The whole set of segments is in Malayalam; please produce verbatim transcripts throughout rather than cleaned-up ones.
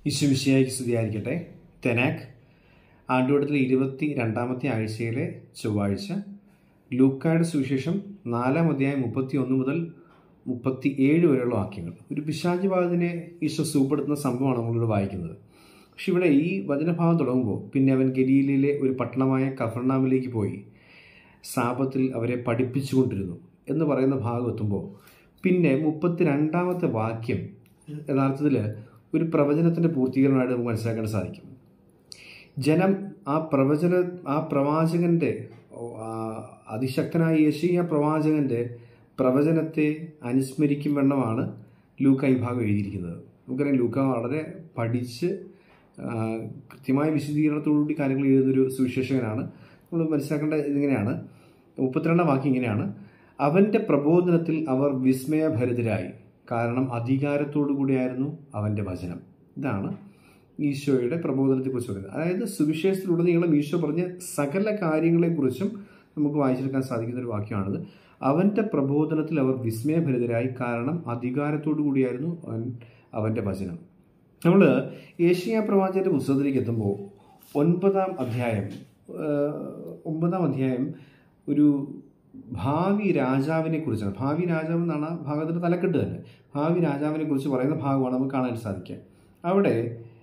ഈശോമിശിഹായ്ക്ക് സ്തുതിയായിരിക്കട്ടെ. തെനാക്ക് ആണ്ടുവട്ടത്തിലെ ഇരുപത്തി രണ്ടാമത്തെ ആഴ്ചയിലെ ചൊവ്വാഴ്ച. ലൂക്കായുടെ സുവിശേഷം നാലാം അധ്യായം മുപ്പത്തി ഒന്ന് മുതൽ മുപ്പത്തി ഏഴ് വരെയുള്ള വാക്യങ്ങൾ. ഒരു പിശാചുബാധനെ ഈശോ സുഖപ്പെടുത്തുന്ന സംഭവമാണ് നമ്മളിവിടെ വായിക്കുന്നത്. പക്ഷെ ഇവിടെ ഈ വചനഭാഗം തുടങ്ങുമ്പോൾ പിന്നെ അവൻ ഗലീലയിലെ ഒരു പട്ടണമായ കഫർനാമിലേക്ക് പോയി സാപത്തിൽ അവരെ പഠിപ്പിച്ചുകൊണ്ടിരുന്നു എന്ന് പറയുന്ന ഭാഗം എത്തുമ്പോൾ പിന്നെ മുപ്പത്തി രണ്ടാമത്തെ വാക്യം യഥാർത്ഥത്തിൽ ഒരു പ്രവചനത്തിൻ്റെ പൂർത്തീകരണമായിട്ട് നമുക്ക് മനസ്സിലാക്കാൻ സാധിക്കും. ജനം ആ പ്രവചന ആ പ്രവാചകൻ്റെ അതിശക്തനായ യെശയ്യാ പ്രവാചകൻ്റെ പ്രവചനത്തെ അനുസ്മരിക്കും വണ്ണമാണ് ലൂക്ക ഈ ഭാഗം എഴുതിയിരിക്കുന്നത്. നമുക്കറിയാം, ലൂക്ക വളരെ പഠിച്ച് കൃത്യമായ വിശദീകരണത്തോടുകൂടി കാര്യങ്ങൾ എഴുതുന്നൊരു സുവിശേഷകനാണ്. നമ്മൾ മനസ്സിലാക്കേണ്ട ഇതിങ്ങനെയാണ്. മുപ്പത്തിരണ്ടാം വാക്യം ഇങ്ങനെയാണ്: അവൻ്റെ പ്രബോധനത്തിൽ അവർ വിസ്മയഭരിതരായി, കാരണം അധികാരത്തോടു കൂടിയായിരുന്നു അവൻ്റെ വചനം. ഇതാണ് ഈശോയുടെ പ്രബോധനത്തെക്കുറിച്ച് പറയുന്നത്. അതായത് സുവിശേഷത്തിലുടനീളം ഈശോ പറഞ്ഞ സകല കാര്യങ്ങളെക്കുറിച്ചും നമുക്ക് വായിച്ചെടുക്കാൻ സാധിക്കുന്ന ഒരു വാക്യമാണിത്. അവൻ്റെ പ്രബോധനത്തിൽ അവർ വിസ്മയഭരിതരായി, കാരണം അധികാരത്തോടു കൂടിയായിരുന്നു അവൻ അവൻ്റെ വചനം. നമ്മൾ യെശയ്യാ പ്രവാചകന്റെ പുസ്തകത്തിലേക്ക് എത്തുമ്പോൾ ഒൻപതാം അധ്യായം ഒമ്പതാം അധ്യായം ഒരു ഭാവി രാജാവിനെ കുറിച്ചാണ്. ഭാവി രാജാവ് എന്നാണ് ആ ഭാഗത്തിൻ്റെ തലക്കെട്ട് തന്നെ. ഭാവി രാജാവിനെ കുറിച്ച് പറയുന്ന ഭാഗമാണ് നമുക്ക് കാണാൻ സാധിക്കുക. അവിടെ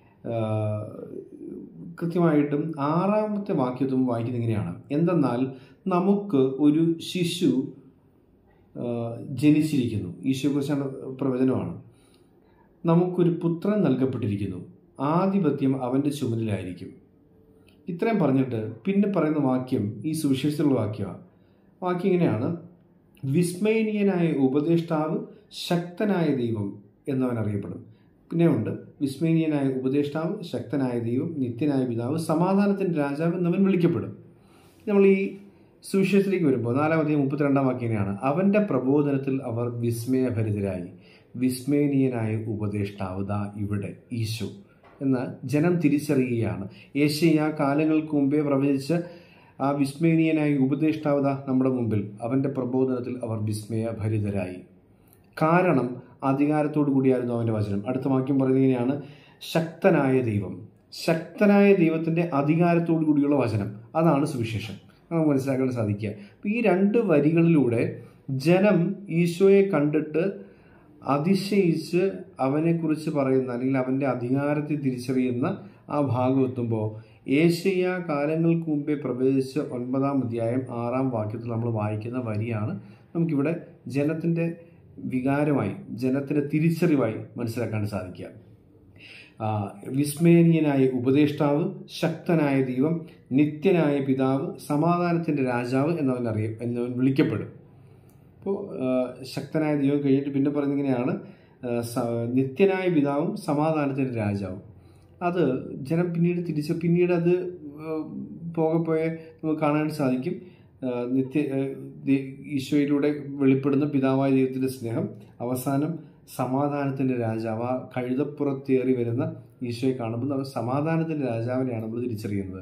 കൃത്യമായിട്ടും ആറാമത്തെ വാക്യത്തും വായിക്കുന്നത് ഇങ്ങനെയാണ്: എന്തെന്നാൽ നമുക്ക് ഒരു ശിശു ജനിച്ചിരിക്കുന്നു. ഈശോയെക്കുറിച്ചാണ് പ്രവചനമാണ്. നമുക്കൊരു പുത്രൻ നൽകപ്പെട്ടിരിക്കുന്നു, ആധിപത്യം അവൻ്റെ ചുമലിലായിരിക്കും. ഇത്രയും പറഞ്ഞിട്ട് പിന്നെ പറയുന്ന വാക്യം ഈ സുവിശേഷത്തിലുള്ള വാക്യമാണ്. വാക്യം ഇങ്ങനെയാണ്: വിസ്മയനീയനായ ഉപദേഷ്ടാവ്, ശക്തനായ ദൈവം എന്നവൻ അറിയപ്പെടും. പിന്നെ ഉണ്ട് വിസ്മയനീയനായ ഉപദേഷ്ടാവ്, ശക്തനായ ദൈവം, നിത്യനായ പിതാവ്, സമാധാനത്തിൻ്റെ രാജാവ് എന്നവൻ വിളിക്കപ്പെടും. നമ്മൾ ഈ സുവിശേഷത്തിലേക്ക് വരുമ്പോൾ നാലാമത്തെ മുപ്പത്തിരണ്ടാം വാക്യമാണ്: അവൻ്റെ പ്രബോധനത്തിൽ അവർ വിസ്മയഭരിതരായി, വിസ്മയനീയനായ ഉപദേഷ്ടാവ് ദാ ഇവിടെ ഈശോ എന്ന് ജനം തിരിച്ചറിയുകയാണ്. യെശയ്യാ കാലങ്ങൾക്ക് മുമ്പേ പ്രവചിച്ച ആ വിസ്മയനീയനായ ഉപദേഷ്ടാവ് ദാ നമ്മുടെ മുമ്പിൽ. അവൻ്റെ പ്രബോധനത്തിൽ അവർ വിസ്മയഭരിതരായി, കാരണം അധികാരത്തോടു കൂടിയായിരുന്നു അവൻ്റെ വചനം. അടുത്ത വാക്യം പറയുന്നത് ഇങ്ങനെയാണ്: ശക്തനായ ദൈവം. ശക്തനായ ദൈവത്തിൻ്റെ അധികാരത്തോടു കൂടിയുള്ള വചനം, അതാണ് സുവിശേഷം. നമുക്ക് മനസ്സിലാക്കാൻ സാധിക്കുക. അപ്പോൾ ഈ രണ്ട് വരികളിലൂടെ ജനം ഈശോയെ കണ്ടിട്ട് അതിശയിച്ച് അവനെക്കുറിച്ച് പറയുന്ന, അല്ലെങ്കിൽ അവൻ്റെ അധികാരത്തെ തിരിച്ചറിയുന്ന ആ ഭാഗം എത്തുമ്പോൾ യെശയ്യാ കാലങ്ങൾക്ക് മുമ്പേ പ്രവചിച്ച ഒൻപതാം അധ്യായം ആറാം വാക്യത്തിൽ നമ്മൾ വായിക്കുന്ന വരിയാണ് നമുക്കിവിടെ ജനത്തിൻ്റെ വികാരമായി, ജനത്തിൻ്റെ തിരിച്ചറിവായി മനസ്സിലാക്കാൻ സാധിക്കുക. വിസ്മയനീയനായ ഉപദേഷ്ടാവ്, ശക്തനായ ദൈവം, നിത്യനായ പിതാവ്, സമാധാനത്തിൻ്റെ രാജാവ് എന്നവൻ അറിയും എന്നവൻ വിളിക്കപ്പെടും. അപ്പോൾ ശക്തനായ ദൈവം കഴിഞ്ഞിട്ട് പിന്നെ പറയുന്നത് ഇങ്ങനെയാണ്: നിത്യനായ പിതാവും സമാധാനത്തിൻ്റെ രാജാവും. അത് ജനം പിന്നീട് തിരിച്ച് പിന്നീട് അത് പോകെ പോയെ നമുക്ക് കാണാൻ സാധിക്കും. നിത്യ ഈശോയിലൂടെ വെളിപ്പെടുന്ന പിതാവായ ദൈവത്തിൻ്റെ സ്നേഹം, അവസാനം സമാധാനത്തിൻ്റെ രാജാവ്, ആ കഴുതപ്പുറത്തേറി വരുന്ന ഈശോയെ കാണുമ്പോൾ നമ്മൾ സമാധാനത്തിൻ്റെ രാജാവിനെയാണ് നമ്മൾ തിരിച്ചറിയുന്നത്.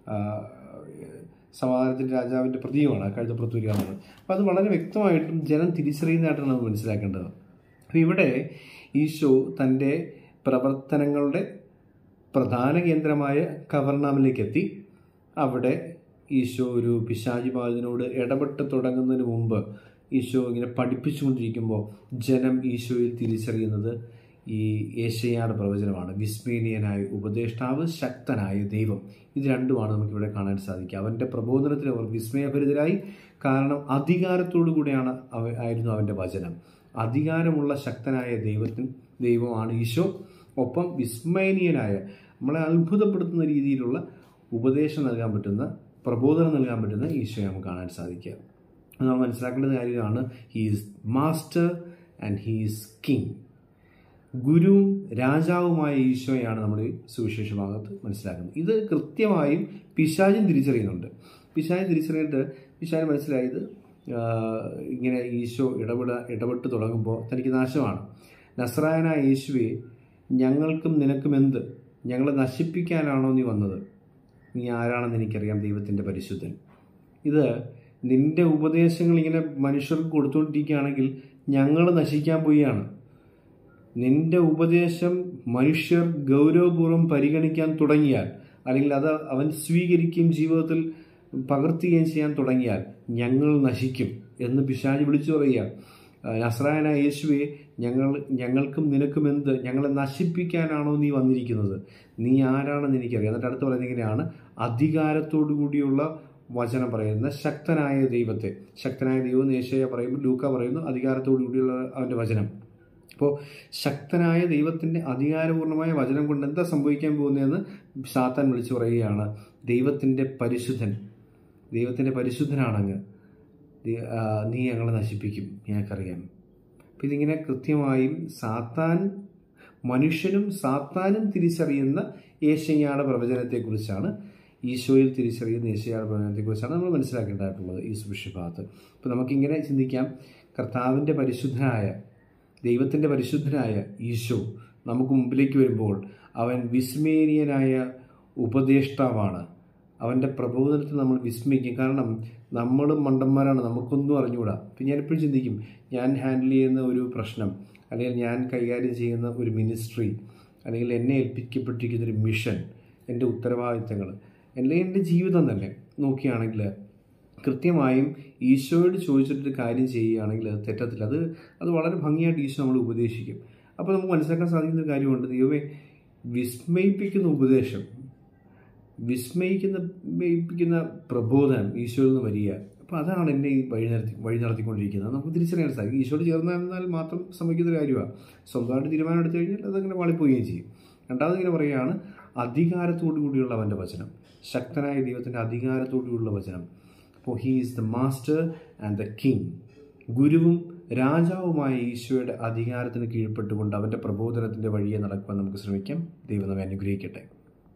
സമാധാനത്തിൻ്റെ രാജാവിൻ്റെ പ്രതീകമാണ് കഴുതപ്പുറത്ത് വരിക എന്നുള്ളത്. അപ്പോൾ അത് വളരെ വ്യക്തമായിട്ടും ജനം തിരിച്ചറിയുന്നതായിട്ടാണ് നമ്മൾ മനസ്സിലാക്കേണ്ടത്. അപ്പോൾ ഇവിടെ ഈശോ തൻ്റെ പ്രവർത്തനങ്ങളുടെ പ്രധാന കേന്ദ്രമായ കഫർനാമിലേക്ക് എത്തി. അവിടെ ഈശോ ഒരു പിശാചുബാധനോട് ഇടപെട്ട് തുടങ്ങുന്നതിന് മുമ്പ് ഈശോ ഇങ്ങനെ പഠിപ്പിച്ചുകൊണ്ടിരിക്കുമ്പോൾ ജനം ഈശോയിൽ തിരിച്ചറിയുന്നത് ഈ യെശയ്യായുടെ പ്രവചനമാണ്. വിസ്മയനീയനായ ഉപദേഷ്ടാവ്, ശക്തനായ ദൈവം, ഇത് രണ്ടുമാണ് നമുക്കിവിടെ കാണാൻ സാധിക്കുക. അവൻ്റെ പ്രബോധനത്തിൽ അവർ വിസ്മയഭരിതരായി, കാരണം അധികാരത്തോടു കൂടിയാണ് അവ ആയിരുന്നു അവൻ്റെ വചനം. അധികാരമുള്ള ശക്തനായ ദൈവത്തിന് ദൈവമാണ് ഈശോ. ഒപ്പം വിസ്മയനീയനായ, നമ്മളെ അത്ഭുതപ്പെടുത്തുന്ന രീതിയിലുള്ള ഉപദേശം നൽകാൻ പറ്റുന്ന, പ്രബോധനം നൽകാൻ പറ്റുന്ന ഈശോയെ നമുക്ക് കാണാൻ സാധിക്കുക. നമ്മൾ മനസ്സിലാക്കേണ്ട കാര്യമാണ്, he is master and he is king. ഗുരുവും രാജാവുമായ ഈശോയാണ് നമ്മൾ ഈ സുവിശേഷ ഭാഗത്ത് മനസ്സിലാക്കുന്നത്. ഇത് കൃത്യമായും പിശാചും തിരിച്ചറിയുന്നുണ്ട്. പിശാച് തിരിച്ചറിഞ്ഞിട്ട് പിശാചിന് മനസ്സിലായത് ഇങ്ങനെ ഈശോ ഇടപെട ഇടപെട്ട് തുടങ്ങുമ്പോൾ തനിക്ക് നാശമാണ്. നസ്രായനായ യേശുവേ, ഞങ്ങൾക്കും നിനക്കും എന്ത്? ഞങ്ങളെ നശിപ്പിക്കാനാണോ നീ വന്നത്? നീ ആരാണെന്ന് എനിക്കറിയാം, ദൈവത്തിൻ്റെ പരിശുദ്ധൻ. ഇത് നിന്റെ ഉപദേശങ്ങൾ ഇങ്ങനെ മനുഷ്യർക്ക് കൊടുത്തുകൊണ്ടിരിക്കുകയാണെങ്കിൽ ഞങ്ങൾ നശിക്കാൻ പോവുകയാണ്. നിന്റെ ഉപദേശം മനുഷ്യർ ഗൗരവപൂർവ്വം പരിഗണിക്കാൻ തുടങ്ങിയാൽ, അല്ലെങ്കിൽ അത് അവൻ സ്വീകരിക്കുകയും ജീവിതത്തിൽ പകർത്തുകയും ചെയ്യാൻ തുടങ്ങിയാൽ ഞങ്ങൾ നശിക്കും എന്ന് പിശാച് വിളിച്ചു പറയുക. നസ്രായനായ യേശുവെ, ഞങ്ങൾ ഞങ്ങൾക്കും നിനക്കും എന്ത്, ഞങ്ങളെ നശിപ്പിക്കാനാണോ നീ വന്നിരിക്കുന്നത്? നീ ആരാണെന്ന് എനിക്കറിയാം. എന്നിട്ട് അടുത്ത് പറയുന്നത് ഇങ്ങനെയാണ്, അധികാരത്തോടു കൂടിയുള്ള വചനം പറയുന്ന ശക്തനായ ദൈവത്തെ, ശക്തനായ ദൈവം യേശയ്യ പറയുമ്പോൾ ലൂക്ക പറയുന്നു അധികാരത്തോടു കൂടിയുള്ള അവൻ്റെ വചനം. അപ്പോൾ ശക്തനായ ദൈവത്തിൻ്റെ അധികാരപൂർണമായ വചനം കൊണ്ട് എന്താ സംഭവിക്കാൻ പോകുന്നതെന്ന് സാത്താൻ വിളിച്ചു പറയുകയാണ്. ദൈവത്തിൻ്റെ പരിശുദ്ധൻ, ദൈവത്തിൻ്റെ പരിശുദ്ധനാണങ്ങ്, നീ ഞങ്ങളെ നശിപ്പിക്കും, ഞങ്ങൾക്കറിയാം. അപ്പം ഇതിങ്ങനെ കൃത്യമായും സാത്താൻ, മനുഷ്യനും സാത്താനും തിരിച്ചറിയുന്ന യേശയ്യായുടെ പ്രവചനത്തെക്കുറിച്ചാണ്, ഈശോയിൽ തിരിച്ചറിയുന്ന യേശയ്യായുടെ പ്രവചനത്തെക്കുറിച്ചാണ് നമ്മൾ മനസ്സിലാക്കേണ്ടതായിട്ടുള്ളത് ഈ സുവിശേഷഭാഗത്ത്. അപ്പോൾ നമുക്കിങ്ങനെ ചിന്തിക്കാം, കർത്താവിൻ്റെ പരിശുദ്ധനായ, ദൈവത്തിൻ്റെ പരിശുദ്ധനായ ഈശോ നമുക്ക് മുമ്പിലേക്ക് വരുമ്പോൾ അവൻ വിസ്മയനീയനായ ഉപദേഷ്ടാവാണ്. അവൻ്റെ പ്രബോധനത്തിൽ നമ്മൾ വിസ്മയിക്കും. കാരണം നമ്മളും മണ്ടന്മാരാണ്, നമുക്കൊന്നും അറിഞ്ഞുകൂടാ. അപ്പം ഞാനെപ്പോഴും ചിന്തിക്കും, ഞാൻ ഹാൻഡിൽ ചെയ്യുന്ന ഒരു പ്രശ്നം, അല്ലെങ്കിൽ ഞാൻ കൈകാര്യം ചെയ്യുന്ന ഒരു മിനിസ്ട്രി, അല്ലെങ്കിൽ എന്നെ ഏൽപ്പിക്കപ്പെട്ടിരിക്കുന്നൊരു മിഷൻ, എൻ്റെ ഉത്തരവാദിത്തങ്ങൾ, അല്ലെങ്കിൽ എൻ്റെ ജീവിതം തന്നെ നോക്കുകയാണെങ്കിൽ കൃത്യമായും ഈശോയോട് ചോദിച്ചിട്ടൊരു കാര്യം ചെയ്യുകയാണെങ്കിൽ അത് തെറ്റത്തില്ല. അത് അത് വളരെ ഭംഗിയായിട്ട് ഈശോ നമ്മൾ ഉപദേശിക്കും. അപ്പോൾ നമുക്ക് മനസ്സിലാക്കാൻ സാധിക്കുന്ന ഒരു കാര്യമുണ്ട്, ദൈവമേ, വിസ്മയിപ്പിക്കുന്ന ഉപദേശം, വിസ്മയിക്കുന്ന വിസ്മയിപ്പിക്കുന്ന പ്രബോധനം ഈശോയിൽ നിന്ന് വരിക. അപ്പോൾ അതാണ് എന്നെ ഈ വഴി നടത്തി വഴി നടത്തിക്കൊണ്ടിരിക്കുന്നത്. നമുക്ക് തിരിച്ചറിയാൻ സാധിക്കും. ഈശോയോട് ചേർന്നാൽ മാത്രം സംഭവിക്കുന്ന കാര്യമാണ്. സ്വന്തമായിട്ട് തീരുമാനം എടുത്തു കഴിഞ്ഞാൽ അതങ്ങനെ വാളിപ്പോവുകയും ചെയ്യും. രണ്ടാമത് ഇങ്ങനെ പറയുകയാണ്, അധികാരത്തോടു കൂടിയുള്ള അവൻ്റെ വചനം, ശക്തനായ ദൈവത്തിൻ്റെ അധികാരത്തോടു കൂടിയുള്ള വചനം. അപ്പോൾ he is the master and the king. ഗുരുവും രാജാവുമായ ഈശോയുടെ അധികാരത്തിന് കീഴ്പ്പെട്ടുകൊണ്ട് അവൻ്റെ പ്രബോധനത്തിൻ്റെ വഴിയെ നടക്കുവാൻ നമുക്ക് ശ്രമിക്കാം. ദൈവം നമ്മെ അനുഗ്രഹിക്കട്ടെ.